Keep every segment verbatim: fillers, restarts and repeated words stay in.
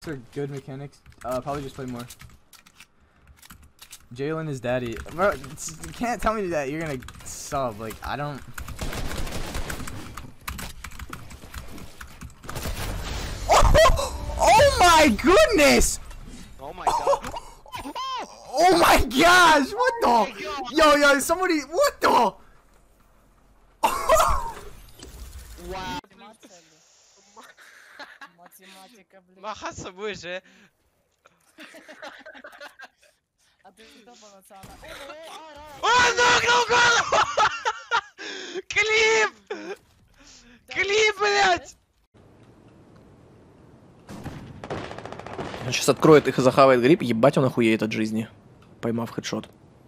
Are good mechanics. Uh, probably just play more. Jalen is daddy. Bro, you can't tell me that you're gonna sub. Like, I don't. Oh, oh my goodness! Oh my god. Oh my gosh! What the? Yo, yo, somebody. What the? Wow. Macha собой же. О, ногнул голову! Клип! Клип, блядь! Он сейчас откроет их и захавает гриб, ебать он охуеет от жизни, поймав хедшот.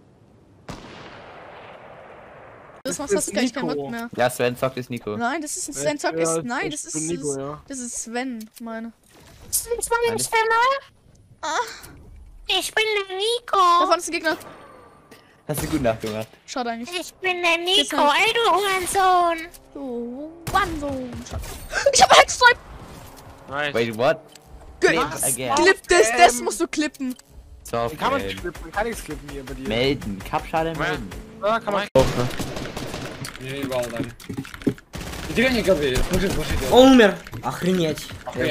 Das machst du gleich keinen Bock mehr. Ja, Sven zockt ist Nico. Nein, das ist Sven zockt ist. Nein, das ist. Nico, ja. Das ist Sven, meine. Ich bin der Sven. Ah. Ich bin der Nico. Da vorne ist ein Gegner. Hast du gut nachgemacht. Schade eigentlich. Ich bin der Nico, ey du Hurensohn. Du Hurensohn. Ich hab Hexstripe. Nice. Wait, what? Clip das, das musst du klippen. So, kann man nicht klippen, man kann nichts klippen hier bei dir. Melden, Kapschale melden. Ja, kann man. Не ебал, да. Тебя не говори, слушай, слушай. Он умер! Охренеть!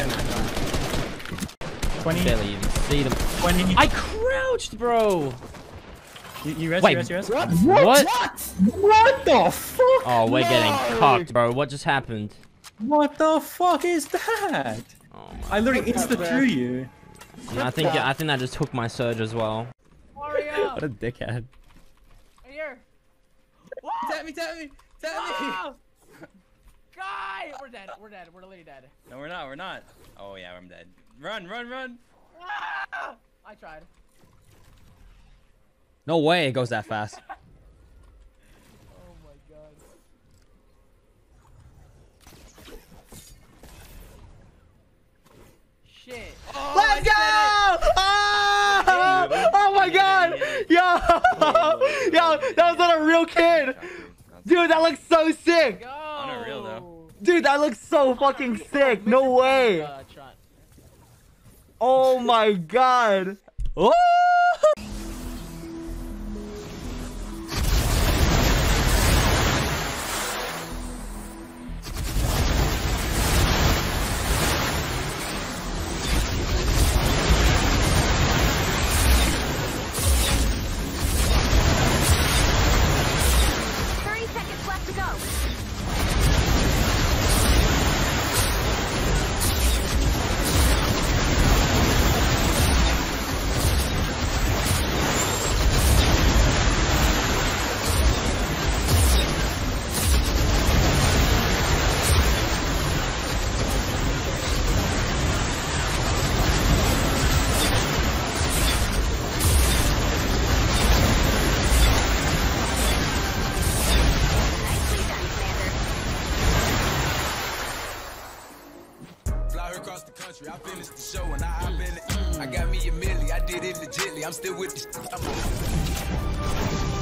twenty. See them. twenty. I crouched, bro! You, you rest, Wait, you rest, you rest? What? What? What the fuck? Oh, we're no. getting cocked, bro. What just happened? What the fuck is that? Oh I literally insta threw you. I think I think that just hooked my surge as well. What a dickhead. Here. Tap me, tap me, tap me. Guy, we're dead. We're dead. We're literally dead. No, we're not. We're not. Oh yeah, I'm dead. Run, run, run. Ah! I tried. No way it goes that fast. Oh my god. Shit. Oh, Let's go! Oh! Oh my god! Yo! Yo, that was not a real kid! Dude, that looks so sick! Unreal though. Dude, that looks so fucking sick! No way! Oh my god! Oh! thirty seconds left to go. Across the country, I finished the show and I hop in it. I got me a milli, I did it legitly. I'm still with the.